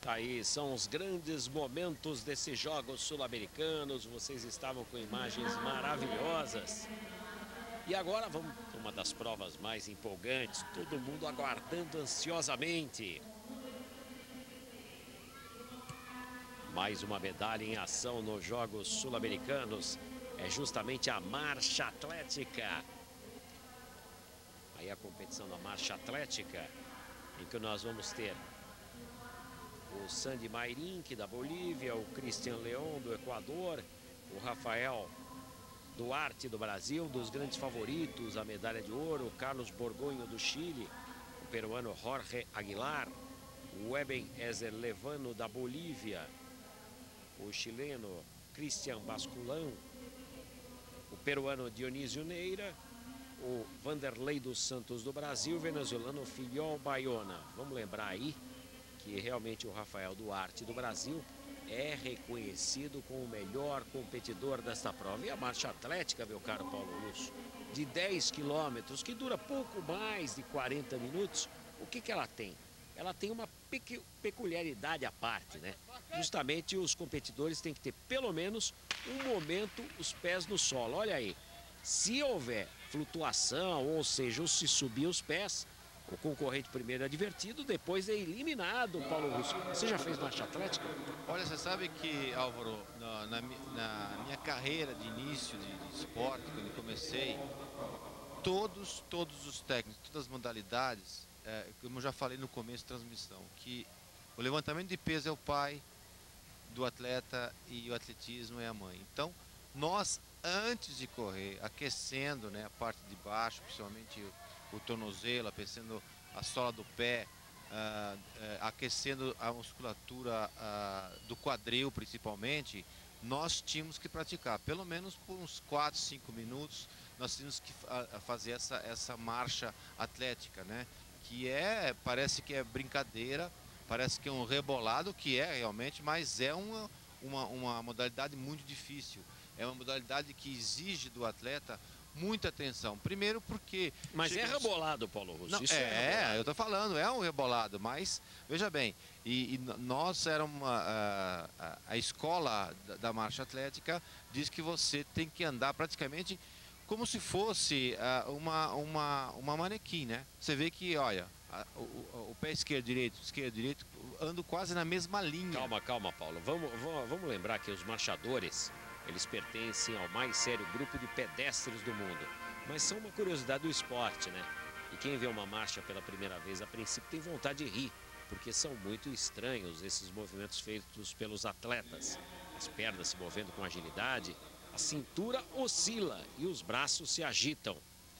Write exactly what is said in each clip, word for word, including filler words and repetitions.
Tá aí, são os grandes momentos desses Jogos Sul-Americanos. Vocês estavam com imagens maravilhosas. E agora vamos para uma das provas mais empolgantes. Todo mundo aguardando ansiosamente. Mais uma medalha em ação nos Jogos Sul-Americanos. É justamente a marcha atlética. Aí a competição da marcha atlética, em que nós vamos ter o Sandy Mairink, da Bolívia, o Cristian León, do Equador, o Rafael Duarte, do Brasil, dos grandes favoritos, a medalha de ouro, o Carlos Borgonho, do Chile, o peruano Jorge Aguilar, o Eben Ezer Levano, da Bolívia, o chileno Cristian Basculão, o peruano Dionísio Neira, o Vanderlei dos Santos, do Brasil, o venezuelano Filiol Bayona. Vamos lembrar aí que realmente o Rafael Duarte, do Brasil, é reconhecido como o melhor competidor desta prova. E a marcha atlética, meu caro Paulo Russo, de dez quilômetros, que dura pouco mais de quarenta minutos, o que que ela tem? Ela tem uma peculiaridade à parte, né? Justamente os competidores têm que ter pelo menos um momento os pés no solo. Olha aí, se houver flutuação, ou seja, se subir os pés, o concorrente primeiro é advertido, depois é eliminado, Paulo Russo. Você já fez marcha atlética? Olha, você sabe que, Álvaro, na, na, na minha carreira de início de, de esporte, quando eu comecei, todos, todos os técnicos, todas as modalidades, é, como eu já falei no começo da transmissão, que o levantamento de peso é o pai do atleta e o atletismo é a mãe. Então, nós, antes de correr, aquecendo, né, a parte de baixo, principalmente o, o tornozelo, aquecendo a sola do pé, uh, uh, aquecendo a musculatura uh, do quadril, principalmente, nós tínhamos que praticar, pelo menos por uns quatro, cinco minutos, nós tínhamos que uh, fazer essa, essa marcha atlética, né, que é, parece que é brincadeira, parece que é um rebolado, que é realmente, mas é uma, uma, uma modalidade muito difícil. É uma modalidade que exige do atleta muita atenção. Primeiro porque... Mas chega... é rebolado, Paulo Russo. Não, Isso é, é eu tô falando, é um rebolado, mas veja bem, e, e nós éramos a, a, a escola da, da marcha atlética diz que você tem que andar praticamente como se fosse uh, uma, uma, uma manequim, né? Você vê que, olha, a, o, o pé esquerdo, direito, esquerdo, direito, ando quase na mesma linha. Calma, calma, Paulo. Vamos, vamos, vamos lembrar que os marchadores, eles pertencem ao mais sério grupo de pedestres do mundo. Mas são uma curiosidade do esporte, né? E quem vê uma marcha pela primeira vez, a princípio, tem vontade de rir, porque são muito estranhos esses movimentos feitos pelos atletas. As pernas se movendo com agilidade, a cintura oscila e os braços se agitam.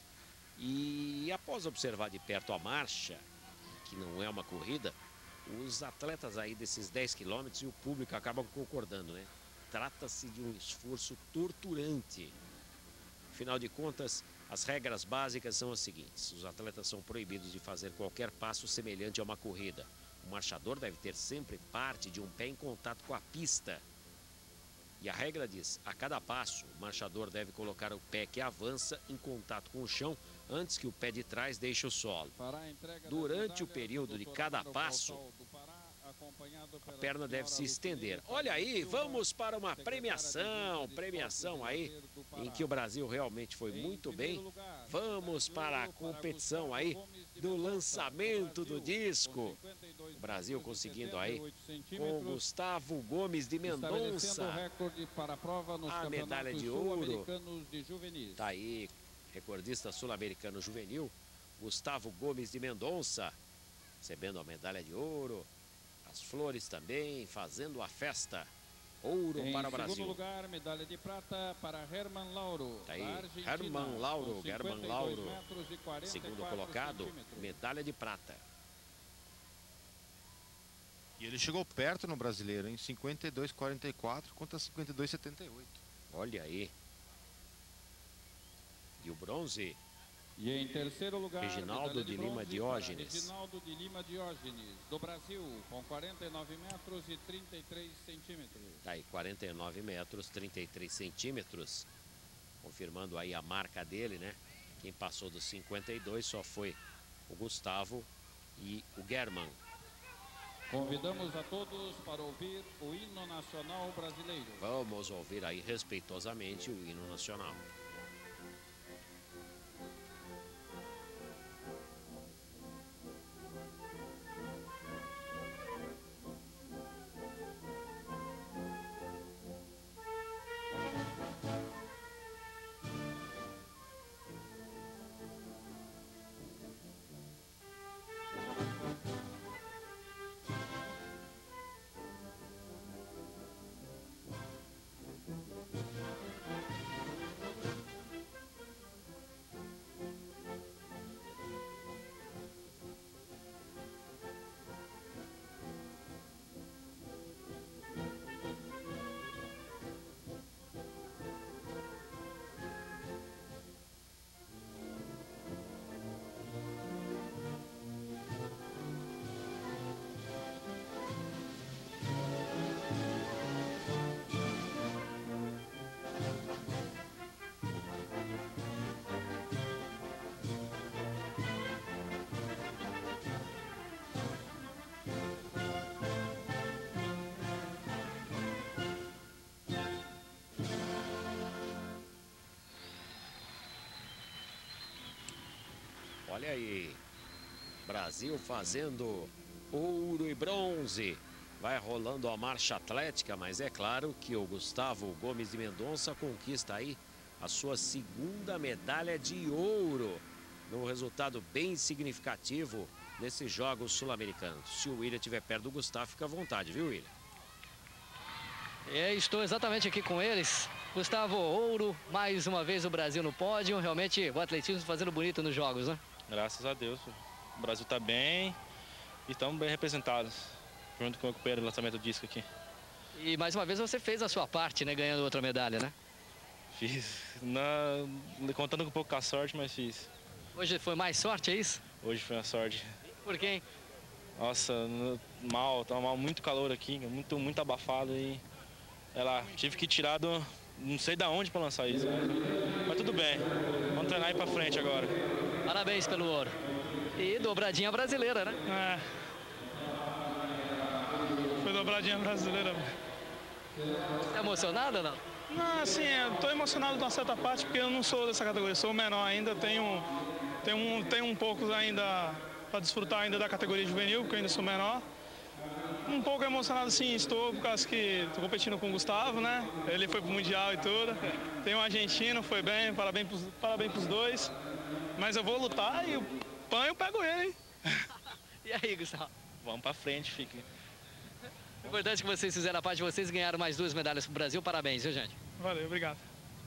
E após observar de perto a marcha, que não é uma corrida, os atletas aí desses dez quilômetros e o público acabam concordando, né? Trata-se de um esforço torturante. Afinal de contas, as regras básicas são as seguintes: os atletas são proibidos de fazer qualquer passo semelhante a uma corrida. O marchador deve ter sempre parte de um pé em contato com a pista. E a regra diz, a cada passo, o marchador deve colocar o pé que avança em contato com o chão antes que o pé de trás deixe o solo. Durante o período de cada passo, a perna deve se estender. Olha aí, vamos para uma premiação, premiação aí, em que o Brasil realmente foi muito bem. Vamos para a competição aí do lançamento do disco. O Brasil conseguindo aí com Gustavo Gomes de Mendonça a medalha de ouro. Tá aí, recordista sul-americano juvenil, Gustavo Gomes de Mendonça, recebendo a medalha de ouro. As flores também, fazendo a festa. Ouro em para o Brasil. Em segundo lugar, medalha de prata para Herman Lauro. Tá aí, Herman Lauro, Herman Lauro, segundo colocado, medalha de prata. E ele chegou perto no brasileiro, em cinquenta e dois e quarenta e quatro contra cinquenta e dois e setenta e oito. Olha aí. E o bronze? E em terceiro lugar, Reginaldo de, de Lima Diógenes. Reginaldo de Lima Diógenes, do Brasil, com quarenta e nove metros e trinta e três centímetros. Tá aí, quarenta e nove metros, trinta e três centímetros. Confirmando aí a marca dele, né? Quem passou dos cinquenta e dois só foi o Gustavo e o German. Convidamos a todos para ouvir o hino nacional brasileiro. Vamos ouvir aí respeitosamente o hino nacional. Olha aí, Brasil fazendo ouro e bronze. Vai rolando a marcha atlética, mas é claro que o Gustavo Gomes de Mendonça conquista aí a sua segunda medalha de ouro. Num resultado bem significativo nesses Jogos Sul-Americanos. Se o William estiver perto do Gustavo, fica à vontade, viu, William? É, estou exatamente aqui com eles. Gustavo, ouro, mais uma vez o Brasil no pódio. Realmente o atletismo fazendo bonito nos Jogos, né? Graças a Deus, o Brasil está bem e estamos bem representados, junto com o companheiro do lançamento do disco aqui. E mais uma vez você fez a sua parte, né, ganhando outra medalha, né? Fiz, na, contando com um pouco com a sorte, mas fiz. Hoje foi mais sorte, é isso? Hoje foi uma sorte. Por quem? Nossa, no, mal, tava mal, muito calor aqui, muito, muito abafado e... É lá, tive que tirar do... não sei da onde para lançar isso. Mas tudo bem, vamos treinar aí para frente agora. Parabéns pelo ouro. E dobradinha brasileira, né? É. Foi dobradinha brasileira. Tá emocionado ou não? Não, assim, eu tô emocionado de uma certa parte, porque eu não sou dessa categoria, sou menor ainda, tenho, tenho, um, tenho um pouco ainda para desfrutar ainda da categoria juvenil, porque eu ainda sou menor. Um pouco emocionado, sim, estou, por causa que estou competindo com o Gustavo, né? Ele foi pro Mundial e tudo. Tem um argentino, foi bem, parabéns pros, parabéns pros dois. Mas eu vou lutar e o pão eu pego ele, hein? E aí, Gustavo? Vamos pra frente, fique. O importante é que vocês fizeram a parte de vocês e ganharam mais duas medalhas pro Brasil. Parabéns, viu, gente? Valeu, obrigado.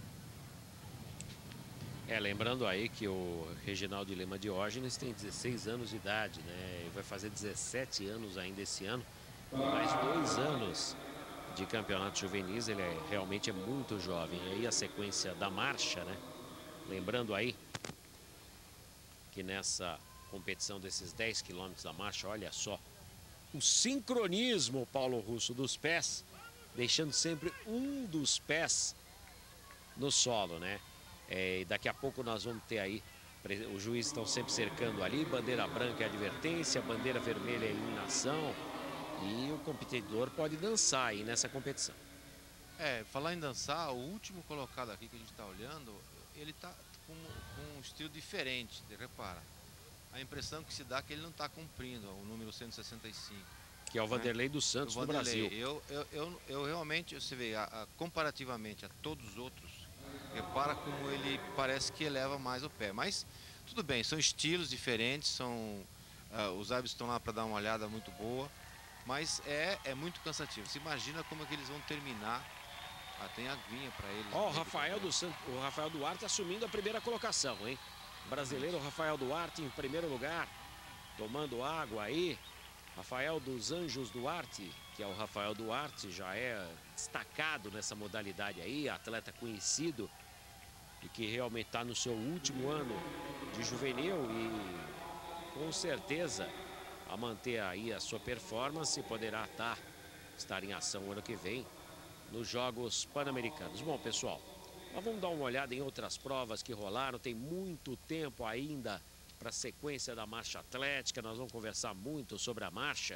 É, lembrando aí que o Reginaldo Lima Diógenes tem dezesseis anos de idade, né? E vai fazer dezessete anos ainda esse ano. Mais dois anos de campeonato juvenis, ele é, realmente é muito jovem. E aí a sequência da marcha, né? Lembrando aí que nessa competição desses dez quilômetros da marcha, olha só, o sincronismo, Paulo Russo, dos pés, deixando sempre um dos pés no solo, né? É, e daqui a pouco nós vamos ter aí, os juízes estão sempre cercando ali, bandeira branca é advertência, bandeira vermelha é eliminação, e o competidor pode dançar aí nessa competição. É, falar em dançar, o último colocado aqui que a gente está olhando, ele está com, com um estilo diferente, repara. A impressão que se dá é que ele não está cumprindo o número cento e sessenta e cinco. Que é o Vanderlei dos Santos do Brasil. Eu, eu, eu, eu realmente, você vê, a, a, comparativamente a todos os outros, repara como ele parece que eleva mais o pé. Mas tudo bem, são estilos diferentes, são, uh, os árbitros estão lá para dar uma olhada muito boa, mas é, é muito cansativo. Você imagina como é que eles vão terminar. Ah, tem aguinha para eles. Ó, oh, o Rafael do Santos, o Rafael Duarte assumindo a primeira colocação, hein? Brasileiro Rafael Duarte em primeiro lugar, tomando água aí. Rafael dos Anjos Duarte, que é o Rafael Duarte, já é destacado nessa modalidade aí, atleta conhecido e que realmente está no seu último ano de juvenil e com certeza a manter aí a sua performance poderá estar, estar em ação o ano que vem nos Jogos Pan-Americanos. Bom, pessoal, nós vamos dar uma olhada em outras provas que rolaram, tem muito tempo ainda para a sequência da marcha atlética, nós vamos conversar muito sobre a marcha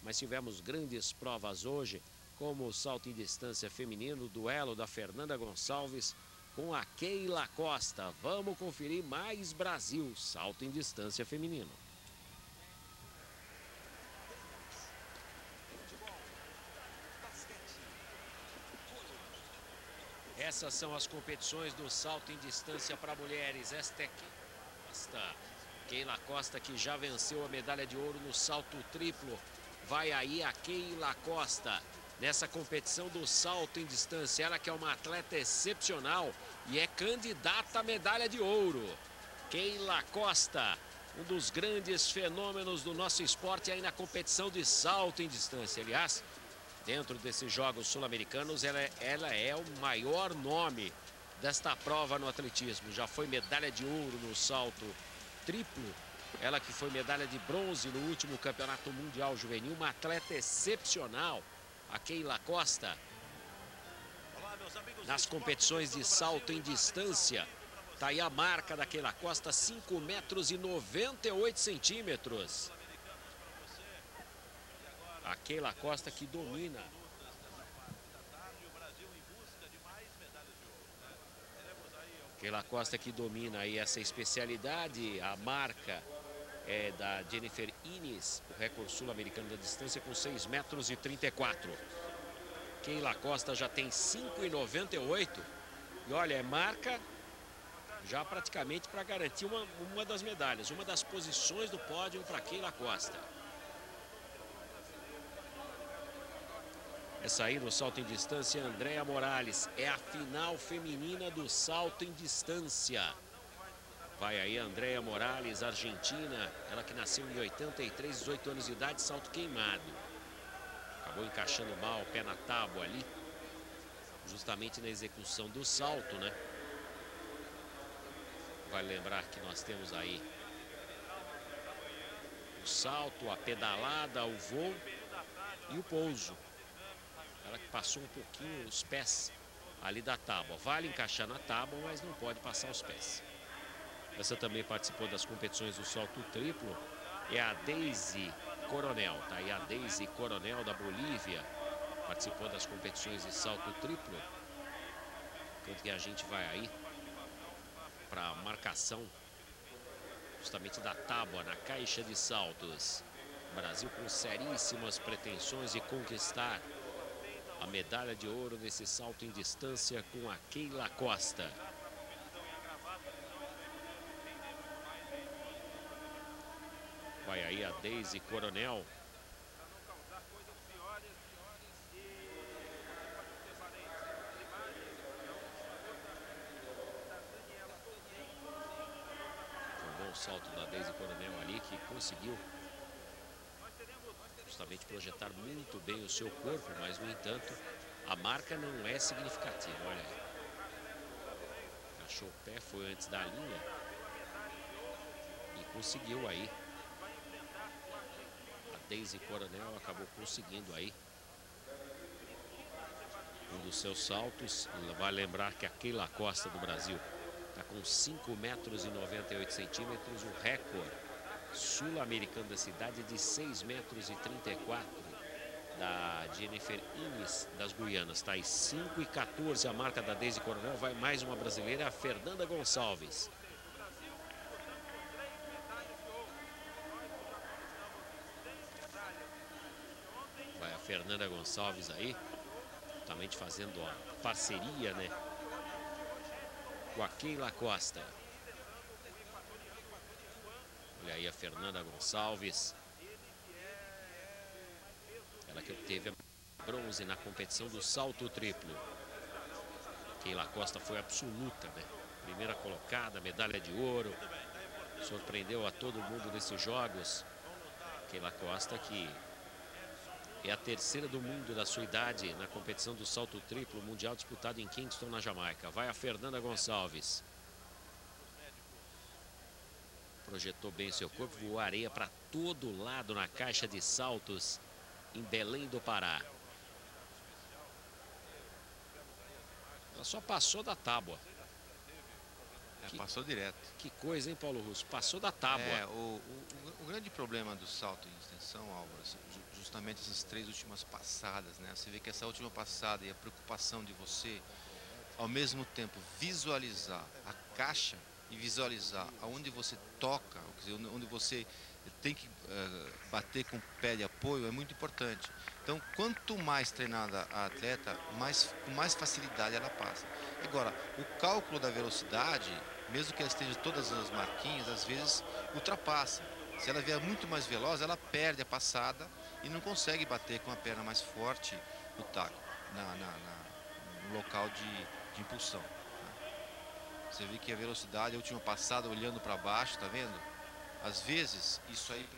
mas tivemos grandes provas hoje, como o salto em distância feminino, o duelo da Fernanda Gonçalves com a Keila Costa. Vamos conferir mais Brasil, salto em distância feminino. Essas são as competições do salto em distância para mulheres. Esta é Keila Costa. Keila Costa, que já venceu a medalha de ouro no salto triplo. Vai aí a Keila Costa nessa competição do salto em distância. Ela que é uma atleta excepcional e é candidata à medalha de ouro. Keila Costa, um dos grandes fenômenos do nosso esporte aí na competição de salto em distância. Aliás, dentro desses Jogos Sul-Americanos, ela, é, ela é o maior nome desta prova no atletismo. Já foi medalha de ouro no salto triplo. Ela que foi medalha de bronze no último Campeonato Mundial Juvenil. Uma atleta excepcional, a Keila Costa. Nas competições de salto em distância, tá aí a marca da Keila Costa, cinco metros e noventa e oito centímetros. A Keila Costa que domina. Keila Costa que domina aí essa especialidade. A marca é da Jennifer Innes, o recorde sul-americano da distância, com seis metros e trinta e quatro. Keila Costa já tem cinco e noventa e oito. E olha, é marca já praticamente para garantir uma, uma das medalhas, uma das posições do pódio para Keila Costa. Essa aí no salto em distância, Andréa Morales. É a final feminina do salto em distância. Vai aí Andréa Morales, argentina. Ela que nasceu em oitenta e três, dezoito anos de idade, salto queimado. Acabou encaixando mal o pé na tábua ali. Justamente na execução do salto, né? Vale lembrar que nós temos aí o salto, a pedalada, o voo e o pouso. Ela que passou um pouquinho os pés ali da tábua. Vale encaixar na tábua, mas não pode passar os pés. Essa também participou das competições do salto triplo. É a Daisy Coronel. Tá aí a Daisy Coronel da Bolívia. Participou das competições de salto triplo. Tanto que a gente vai aí para a marcação justamente da tábua na caixa de saltos. Brasil com seríssimas pretensões de conquistar a medalha de ouro nesse salto em distância com a Keila Costa. Vai aí a Daisy Coronel. Foi um bom salto da Daisy Coronel ali, que conseguiu justamente projetar muito bem o seu corpo, mas no entanto a marca não é significativa. Olha aí, achou o pé, foi antes da linha e conseguiu aí. A Daisy Coronel acabou conseguindo aí um dos seus saltos. Vai lembrar que a Keila Costa do Brasil está com cinco metros e noventa e oito centímetros, o recorde sul-americano da cidade de seis metros e trinta e quatro da Jennifer Innes das Guianas. Está aí cinco e quatorze a marca da Daisy Coronel. Vai mais uma brasileira, a Fernanda Gonçalves. Vai a Fernanda Gonçalves aí, também fazendo a parceria, né, com a Keila Costa. Olha aí a Fernanda Gonçalves. Ela que obteve a bronze na competição do salto triplo. Keila Costa foi absoluta, né? Primeira colocada, medalha de ouro. Surpreendeu a todo mundo nesses jogos. Keila Costa que é a terceira do mundo da sua idade na competição do salto triplo mundial disputado em Kingston, na Jamaica. Vai a Fernanda Gonçalves. Projetou bem seu corpo, voou areia para todo lado na caixa de saltos em Belém do Pará. Ela só passou da tábua. que, passou direto. Que coisa, hein, Paulo Russo? Passou da tábua. É, o, o, o grande problema do salto em extensão, Álvaro, justamente essas três últimas passadas, né? Você vê que essa última passada e a preocupação de você, ao mesmo tempo, visualizar a caixa e visualizar aonde você toca, quer dizer, onde você tem que uh, bater com o pé de apoio, é muito importante. Então, quanto mais treinada a atleta, mais, com mais facilidade ela passa. Agora, o cálculo da velocidade, mesmo que ela esteja todas as marquinhas, às vezes ultrapassa. Se ela vier muito mais veloz, ela perde a passada e não consegue bater com a perna mais forte no taco, na, na, na, no local de, de impulsão. Né? Você vê que a velocidade, a última passada, olhando para baixo, tá vendo? Às vezes, isso aí...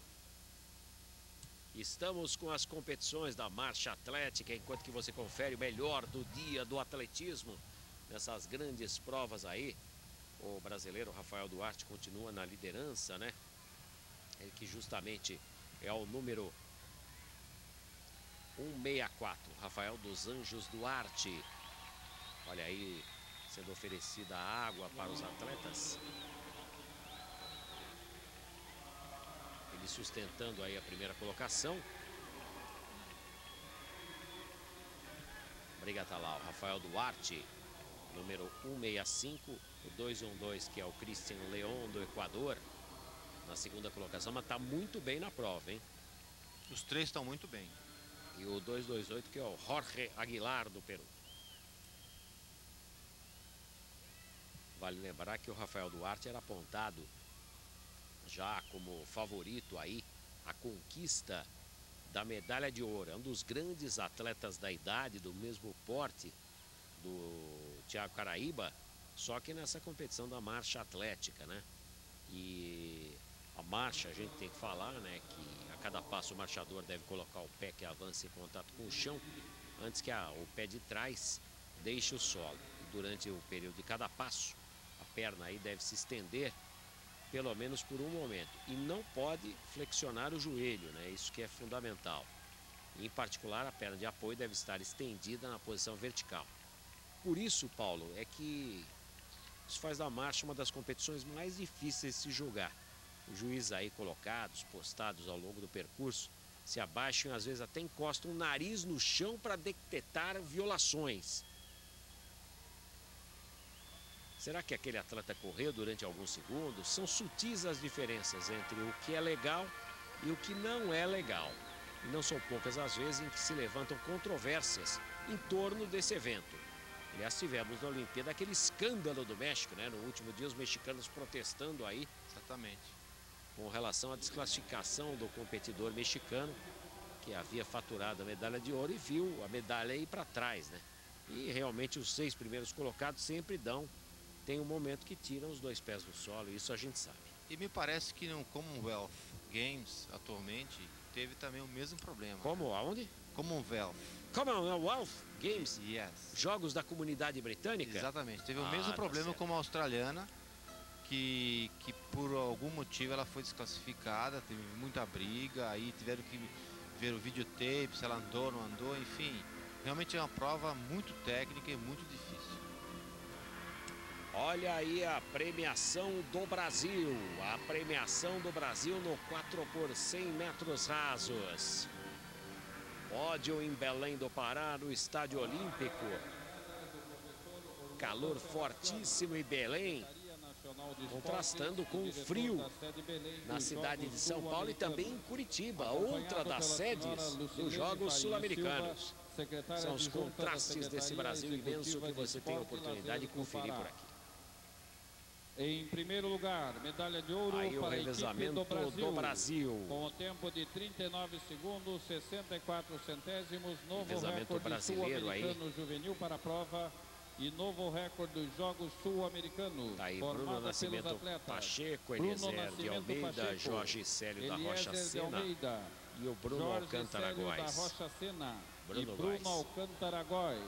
Estamos com as competições da marcha atlética, enquanto que você confere o melhor do dia do atletismo. Nessas grandes provas aí, o brasileiro Rafael Duarte continua na liderança, né? Ele que justamente é o número cento e sessenta e quatro, Rafael dos Anjos Duarte. Olha aí, sendo oferecida água para os atletas. Ele sustentando aí a primeira colocação. Briga tá lá, o Rafael Duarte, número cento e sessenta e cinco, o dois um dois, que é o Christian Leon do Equador, na segunda colocação, mas tá muito bem na prova, hein? Os três estão muito bem. E o dois dois oito, que é o Jorge Aguilar do Peru. Vale lembrar que o Rafael Duarte era apontado já como favorito aí a conquista da medalha de ouro. É um dos grandes atletas da idade, do mesmo porte do Thiago Caraíba, só que nessa competição da marcha atlética, né? E a marcha, a gente tem que falar, né, que a cada passo o marchador deve colocar o pé que avança em contato com o chão antes que a, o pé de trás deixe o solo. Durante o período de cada passo, a perna aí deve se estender pelo menos por um momento, e não pode flexionar o joelho, né? Isso que é fundamental. Em particular, a perna de apoio deve estar estendida na posição vertical. Por isso, Paulo, é que isso faz da marcha uma das competições mais difíceis de se julgar. Os juízes aí colocados, postados ao longo do percurso, se abaixam e às vezes até encostam o nariz no chão para detectar violações. Será que aquele atleta correu durante alguns segundos? São sutis as diferenças entre o que é legal e o que não é legal. E não são poucas as vezes em que se levantam controvérsias em torno desse evento. Aliás, tivemos na Olimpíada aquele escândalo do México, né? No último dia, os mexicanos protestando aí. Exatamente. Com relação à desclassificação do competidor mexicano, que havia faturado a medalha de ouro e viu a medalha ir para trás, né? E realmente os seis primeiros colocados sempre dão. Tem um momento que tiram os dois pés do solo, isso a gente sabe. E me parece que no Commonwealth Games, atualmente, teve também o mesmo problema. Como? Né? Aonde? Commonwealth. Commonwealth Games? Yes. Jogos da Comunidade Britânica? Exatamente. Teve ah, o mesmo tá problema certo. como a australiana, que, que por algum motivo ela foi desclassificada, teve muita briga, aí tiveram que ver o videotape, se ela andou, não andou, enfim. Realmente é uma prova muito técnica e muito difícil. Olha aí a premiação do Brasil, a premiação do Brasil no quatro por cem metros rasos. Pódio em Belém do Pará, no Estádio Olímpico. Calor fortíssimo em Belém, contrastando com o frio na cidade de São Paulo e também em Curitiba, outra das sedes dos Jogos Sul-Americanos. São os contrastes desse Brasil imenso que você tem a oportunidade de conferir por aqui. Em primeiro lugar, medalha de ouro aí para o a equipe revezamento do Brasil, do Brasil. com o tempo de trinta e nove segundos, sessenta e quatro centésimos, novo Revezamento recorde sul-americano juvenil para a prova e novo recorde dos Jogos Sul-Americanos. Tá aí Bruno Nascimento Pacheco, Eliezer de Almeida, Pacheco, Jorge Célio da Rocha Sena e o Bruno Jorge Alcântara Célio Góes. da Rocha Sena Bruno, e Bruno Alcântara Góes.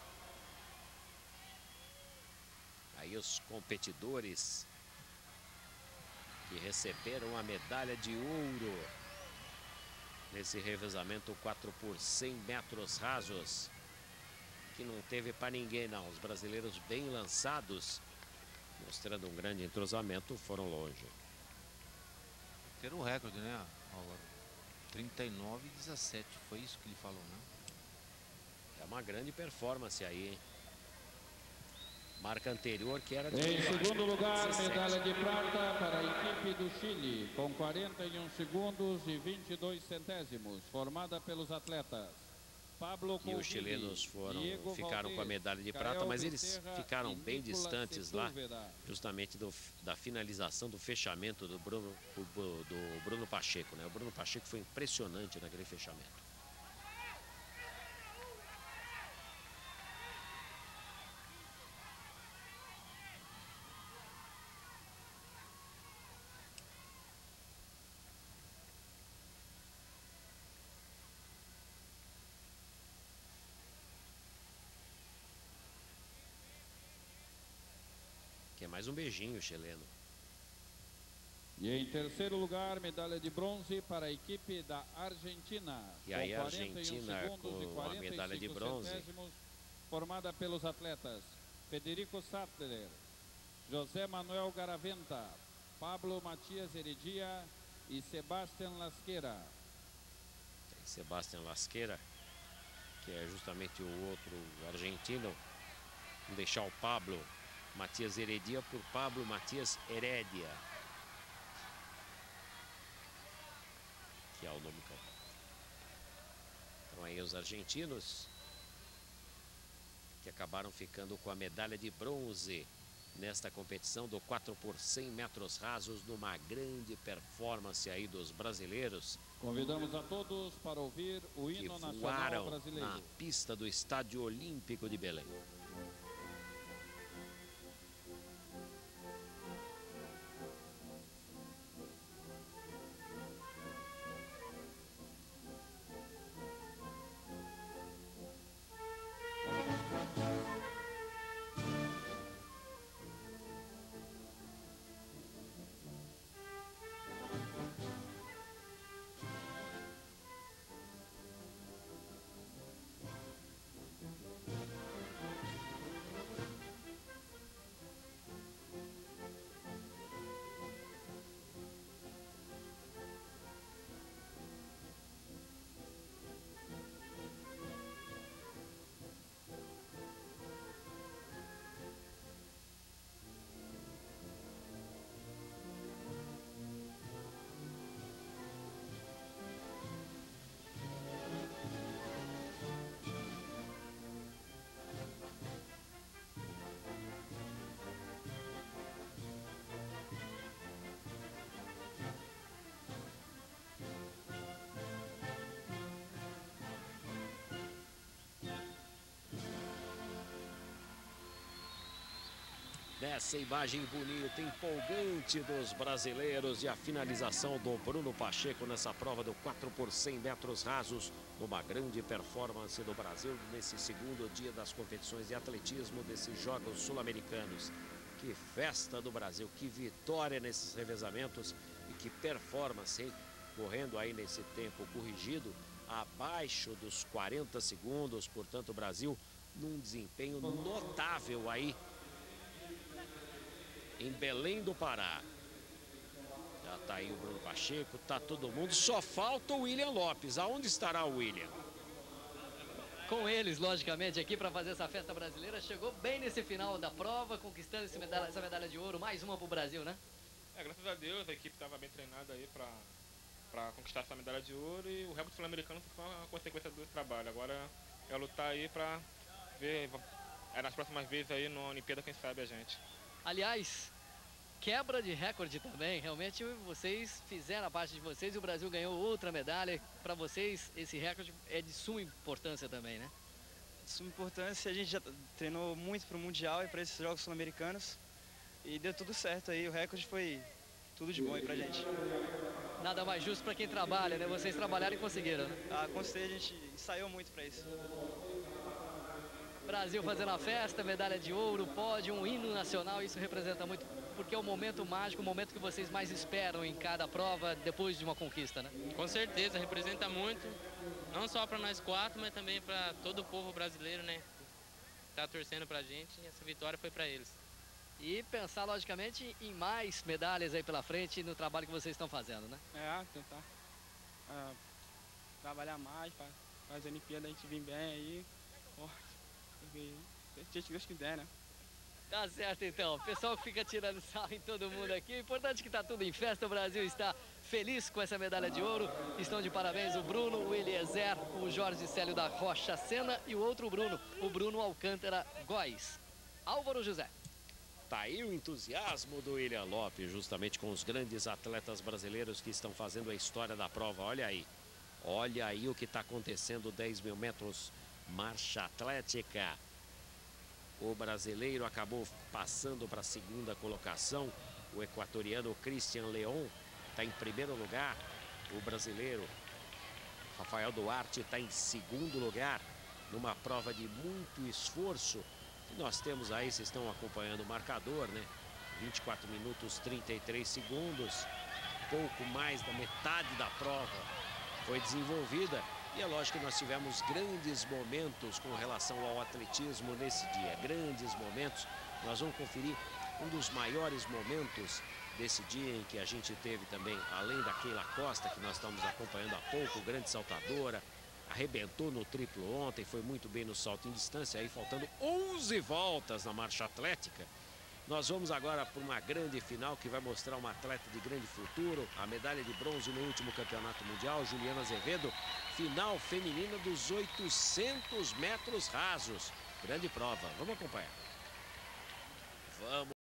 Aí os competidores que receberam a medalha de ouro nesse revezamento quatro por cem metros rasos, que não teve para ninguém não. Os brasileiros bem lançados mostrando um grande entrosamento, foram longe. Ter o recorde, né, Álvaro? trinta e nove e dezessete, foi isso que ele falou, né? É uma grande performance aí, hein? Marca anterior que era de Em segundo lugar, dezessete. medalha de prata para a equipe do Chile, com quarenta e um segundos e vinte e dois centésimos, formada pelos atletas Pablo E os Colvini, chilenos foram, Diego ficaram com a Valdez, medalha de Kael prata, mas eles Becerra ficaram e bem Nicolas distantes lá, Sepúlveda. justamente do, da finalização do fechamento do Bruno, do Bruno Pacheco, né? O Bruno Pacheco foi impressionante naquele fechamento. Que é mais um beijinho chileno. E em terceiro lugar, medalha de bronze para a equipe da Argentina. E aí a com quarenta e um Argentina segundos e com a quarenta e medalha de cinco bronze. centésimos, formada pelos atletas Federico Sattler, José Manuel Garaventa, Pablo Matias Heredia e Sebastián Lasquera. Tem Sebastián Lasquera, que é justamente o outro argentino. Vamos deixar o Pablo Matias Heredia por Pablo Matias Heredia, que é o nome que... Então aí os argentinos que acabaram ficando com a medalha de bronze nesta competição do quatro por cem metros rasos, numa grande performance aí dos brasileiros. Convidamos a todos para ouvir o que hino nacional voaram brasileiro. na pista do Estádio Olímpico de Belém. Nessa imagem bonita, empolgante dos brasileiros e a finalização do Bruno Pacheco nessa prova do quatro por cem metros rasos, numa grande performance do Brasil nesse segundo dia das competições de atletismo desses Jogos Sul-Americanos. Que festa do Brasil, que vitória nesses revezamentos e que performance, hein? Correndo aí nesse tempo corrigido, abaixo dos quarenta segundos, portanto o Brasil num desempenho notável aí em Belém do Pará. Já tá aí o Bruno Pacheco, tá todo mundo, só falta o William Lopes. Aonde estará o William? Com eles, logicamente, aqui para fazer essa festa brasileira. Chegou bem nesse final da prova, conquistando esse medalha, essa medalha de ouro, mais uma pro Brasil, né? É, graças a Deus, a equipe estava bem treinada aí para para conquistar essa medalha de ouro, e o recorde sul-americano foi uma consequência do trabalho. Agora é lutar aí para ver, é nas próximas vezes aí na Olimpíada, quem sabe a gente. Aliás, quebra de recorde também. Realmente vocês fizeram a parte de vocês e o Brasil ganhou outra medalha. Para vocês, esse recorde é de suma importância também, né? De suma importância, a gente já treinou muito para o Mundial e para esses Jogos Sul-Americanos. E deu tudo certo aí, o recorde foi tudo de bom aí pra gente. Nada mais justo para quem trabalha, né? Vocês trabalharam e conseguiram, né? Ah, com certeza a gente ensaiou muito para isso. Brasil fazendo a festa, medalha de ouro, pódio, um hino nacional, isso representa muito, porque é o momento mágico, o momento que vocês mais esperam em cada prova depois de uma conquista, né? Com certeza, representa muito, não só para nós quatro, mas também para todo o povo brasileiro, né? Tá torcendo pra gente e essa vitória foi para eles. E pensar, logicamente, em mais medalhas aí pela frente no trabalho que vocês estão fazendo, né? É, tentar uh, trabalhar mais para as Olimpíadas, a gente vir bem aí, forte, porque se Deus quiser, né? Tá certo, então. O pessoal que fica tirando sarro em todo mundo aqui. O importante é que tá tudo em festa. O Brasil está feliz com essa medalha de ouro. Estão de parabéns o Bruno, o Eliezer, o Jorge Célio da Rocha Sena e o outro Bruno, o Bruno Alcântara Góes. Álvaro José. Tá aí o entusiasmo do William Lopes, justamente com os grandes atletas brasileiros que estão fazendo a história da prova. Olha aí. Olha aí o que está acontecendo, dez mil metros, marcha atlética. O brasileiro acabou passando para a segunda colocação. O equatoriano Christian Leon está em primeiro lugar. O brasileiro Rafael Duarte está em segundo lugar. Numa prova de muito esforço. E nós temos aí, vocês estão acompanhando o marcador, né? vinte e quatro minutos trinta e três segundos. Pouco mais da metade da prova foi desenvolvida. E é lógico que nós tivemos grandes momentos com relação ao atletismo nesse dia. Grandes momentos. Nós vamos conferir um dos maiores momentos desse dia em que a gente teve também, além da Keila Costa, que nós estamos acompanhando há pouco, grande saltadora. Arrebentou no triplo ontem, foi muito bem no salto em distância, aí faltando onze voltas na marcha atlética. Nós vamos agora para uma grande final que vai mostrar uma atleta de grande futuro, a medalha de bronze no último campeonato mundial, Juliana Azevedo, final feminina dos oitocentos metros rasos. Grande prova, vamos acompanhar. Vamos.